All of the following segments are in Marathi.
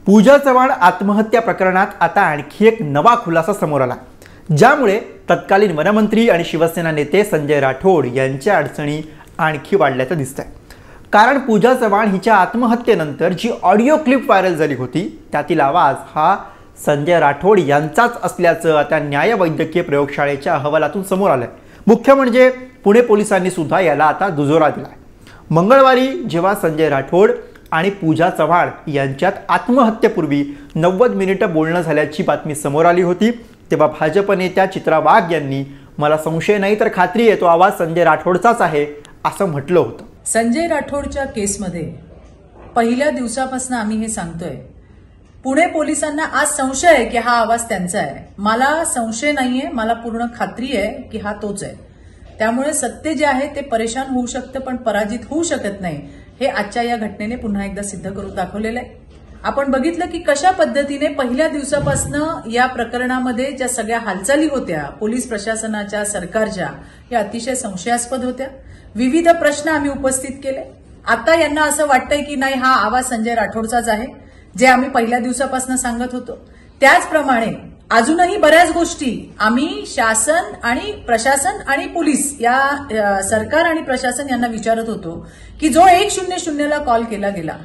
पूजा चव्हाण आत्महत्या प्रकरणात आता आणखी एक नवा खुलासा समोर आला, ज्यामुळे तत्कालीन वनमंत्री आणि शिवसेना नेते संजय राठोड यांच्या अडचणी आणखी वाढल्याचं दिसतंय। कारण पूजा चव्हाण हिच्या आत्महत्येनंतर जी ऑडिओ क्लिप व्हायरल झाली होती त्यातील आवाज हा संजय राठोड यांचाच असल्याचं आता न्याय वैद्यकीय प्रयोगशाळेच्या अहवालातून समोर आलंय। मुख्य म्हणजे पुणे पोलिसांनी सुद्धा याला आता दुजोरा दिलाय। मंगळवारी जेव्हा संजय राठोड आणि पूजा चव्हाण यांच्यात आत्महत्येपूर्वी 90 मिनिटं बोलणं झाल्याची बातमी समोर आली होती, तेव्हा भाजप नेत्या चित्रा वाघ यांनी मला संशय नाही तर खात्री आहे तो आवाज संजय राठोडचाच आहे असं म्हटलं होतं। संजय राठोडच्या केसमध्ये पहिल्या दिवसापासून आम्ही हे सांगतोय, पुणे पोलिसांना आज संशय आहे की हा आवाज त्यांचा आहे। मला संशय नाहीये, मला पूर्ण खात्री आहे की हा तोच आहे। त्यामुळे सत्य जे आहे ते परेशान होऊ शकतं पण पराजित होऊ शकत नाही, हे आजच्या या घटनेने पुन्हा एकदा सिद्ध करून दाखवलेलं आहे। आपण बघितलं की कशा पद्धतीने पहिल्या दिवसापासून या प्रकरणामध्ये ज्या सगळ्या हालचाली होत्या पोलीस प्रशासनाच्या, सरकारच्या, या अतिशय संशयास्पद होत्या। विविध प्रश्न आम्ही उपस्थित केले। आता यांना असं वाटतंय की नाही हा आवाज संजय राठोडचाच आहे, जे आम्ही पहिल्या दिवसापासून सांगत होतो। त्याचप्रमाणे अजूनही बऱ्याच गोष्टी आम्ही शासन आणि प्रशासन आणि पोलीस या सरकार आणि प्रशासन यांना विचारत होतो की जो 100 ला कॉल केला गेला,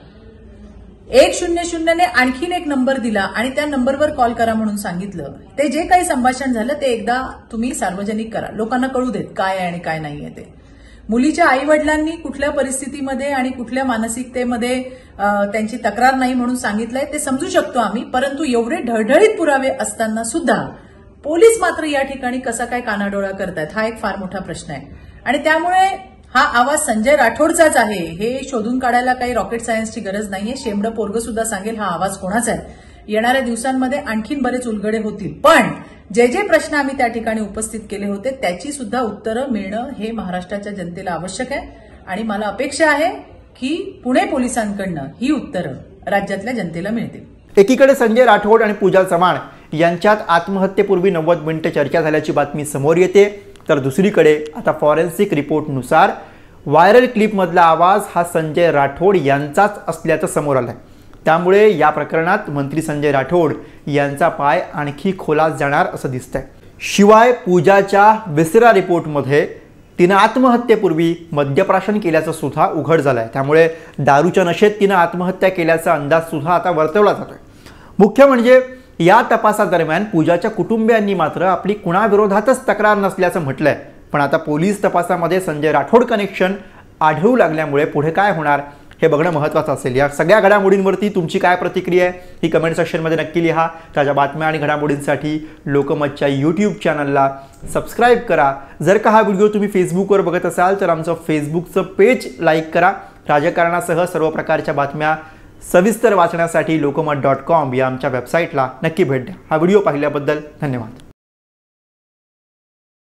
100 ने आणखीन एक नंबर दिला आणि त्या नंबरवर कॉल करा म्हणून सांगितलं, ते जे काही संभाषण झालं ते एकदा तुम्ही सार्वजनिक करा, लोकांना कळू देत काय आहे आणि काय नाहीये ते। मुलीच्या आईवडिलांनी कुठल्या परिस्थितीमध्ये आणि कुठल्या मानसिकतेमध्ये त्यांची तक्रार नाही म्हणून सांगितलंय ते समजू शकतो आम्ही, परंतु एवढे ढळढळीत पुरावे असताना सुद्धा पोलीस मात्र या ठिकाणी कसा काय कानाडोळा करतायत हा एक फार मोठा प्रश्न आहे। आणि त्यामुळे हा आवाज संजय राठोडचाच आहे हे शोधून काढायला काही रॉकेट सायन्सची गरज नाहीये। शेंबडं पोरगं सुद्धा सांगेल हा आवाज कोणाचा आहे। येणाऱ्या दिवसांमध्ये आणखीन बरेच उलगडे होतील, पण जे जे प्रश्न आम्ही त्या ठिकाणी उपस्थित केले होते त्याची सुद्धा उत्तरं मिळणं हे महाराष्ट्राच्या जनतेला आवश्यक आहे आणि मला अपेक्षा आहे की पुणे पोलिसांकडनं ही उत्तरं राज्यातल्या जनतेला मिळतील। एकीकडे संजय राठोड आणि पूजा चव्हाण यांच्यात आत्महत्येपूर्वी 90 मिनिटं चर्चा झाल्याची बातमी समोर येते, तर दुसरीकडे आता फॉरेन्सिक रिपोर्टनुसार व्हायरल क्लिपमधला आवाज हा संजय राठोड यांचाच असल्याचं समोर आलंय। त्यामुळे या प्रकरणात मंत्री संजय राठोड यांचा पाय आणखी खोलात जाणार असं दिसतंय। शिवाय पूजाच्या विसरा रिपोर्टमध्ये तिनं आत्महत्येपूर्वी मद्यप्राशन केल्याचं सुद्धा उघड झालंय। त्यामुळे दारूच्या नशेत तिनं आत्महत्या केल्याचा अंदाज सुद्धा आता वर्तवला जातोय। मुख्य म्हणजे या तपासादरम्यान पूजाच्या कुटुंबियांनी मात्र आपली कुणाविरोधातच तक्रार नसल्याचं म्हटलंय, पण आता पोलीस तपासामध्ये संजय राठोड कनेक्शन आढळू लागल्यामुळे पुढे काय होणार हे बघणं महत्त्वाचं असेल। या सगळ्या घडामोडींवरती तुमची काय प्रतिक्रिया आहे ही कमेंट सेक्शनमध्ये नक्की लिहा। ताज्या बातम्या आणि घडामोडींसाठी लोकमतच्या यूट्यूब चॅनलला सबस्क्राईब करा। जर का हा व्हिडिओ तुम्ही फेसबुकवर बघत असाल तर आमचं फेसबुकचं पेज लाईक करा। राजकारणासह सर्व प्रकारच्या बातम्या सविस्तर वाचण्यासाठी लोकमत.com या आमच्या वेबसाईटला नक्की भेट द्या। हा व्हिडिओ पाहिल्याबद्दल धन्यवाद।